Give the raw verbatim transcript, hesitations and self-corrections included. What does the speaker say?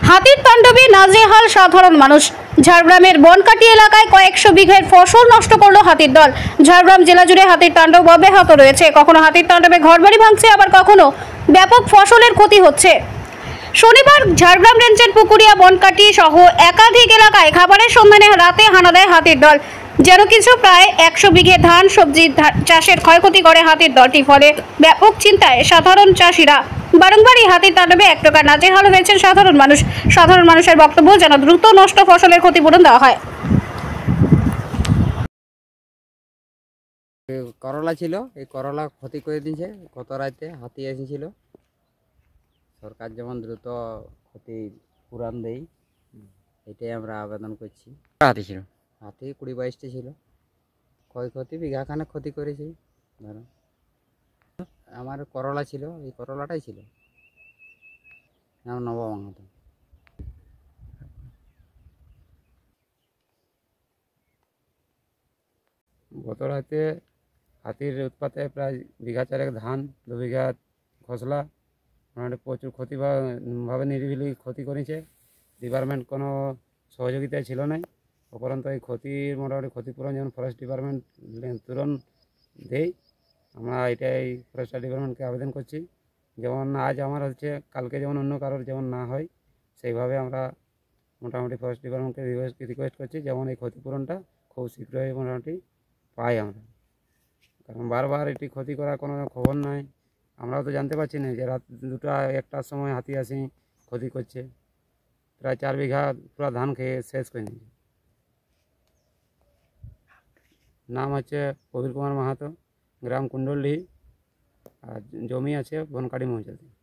হাতির তাণ্ডবে নাজেহাল সাধারণ মানুষ। ঝাড়গ্রামের বনকাটি এলাকায় কয়েকশো বিঘের ফসল নষ্ট করলো হাতির দল। ঝাড়গ্রাম জেলা জুড়ে হাতির তাণ্ডব অব্যাহত রয়েছে। কখনো হাতির তাণ্ডবে ঘরবাড়ি ভাঙছে, আবার কখনো ব্যাপক ফসলের ক্ষতি হচ্ছে। শনিবার ঝাড়গ্রাম রেঞ্জের পুকুরিয়া, বনকাটি সহ একাধিক এলাকায় খাবারের সন্ধানে রাতে হানা দেয় হাতির দল। যেন কিছু প্রায় একশো বিঘে ধান সবজি চাষের ক্ষয়ক্ষতি করে হাতির দলটি। ফলে ব্যাপক চিন্তায় সাধারণ চাষিরা। বারংবারই হাতির তাণ্ডবে এক প্রকার নাজেহাল হয়েছেন সাধারণ মানুষ। সাধারণ মানুষের বক্তব্য, যেন দ্রুত নষ্ট ফসলের ক্ষতিপূরণ দেওয়া হয়। করলা ছিল, এই করলা ক্ষতি করে দিয়েছে। গত রাতে হাতি এসেছিল। সরকার যেমন দ্রুত ক্ষতি পূরণ দেয়, এটাই আমরা আবেদন করছি। হাতি ছিল, হাতি কুড়ি বাইশটি ছিল। ক্ষয়ক্ষতি বিঘাখানে ক্ষতি করেছি। ধরো আমার করলা ছিল, এই করলাটাই ছিল। নাম নবমাহাতো। গত রাতে হাতির উৎপাতে প্রায় বিঘা চারেক ধান, দু বিঘা খসলা, মোটামুটি প্রচুর ক্ষতিভাবে নিরিবিলি ক্ষতি করেছে। ডিপার্টমেন্ট কোনো সহযোগিতা ছিল না। উপরন্ত এই ক্ষতির মোটামুটি ক্ষতিপূরণ যেমন ফরেস্ট ডিপার্টমেন্ট তুরন্ত দেয়, আমরা এটাই ফরেস্ট ডিপার্টমেন্টকে আবেদন করছি। যেমন আজ আমার হচ্ছে, কালকে যেমন অন্য কারোর যেমন না হয়, সেইভাবে আমরা মোটামুটি ফরেস্ট ডিপার্টমেন্টকে রিকোয়েস্ট করছি যেমন এই ক্ষতিপূরণটা খুব শীঘ্রই মোটামুটি পাই আমরা। কারণ বারবার এটি ক্ষতি করার কোনো খবর নাই। আমরাও তো জানতে পারছি না যে রাত দুটা একটার সময় হাতি আসি ক্ষতি করছে। প্রায় চার বিঘা পুরো ধান খেয়ে শেষ করে নিয়েছে। নাম হচ্ছে প্রবীর কুমার মাহাতো, গ্রাম কুণ্ডলি, আর জমি আছে বনকাটি মৌজাতে।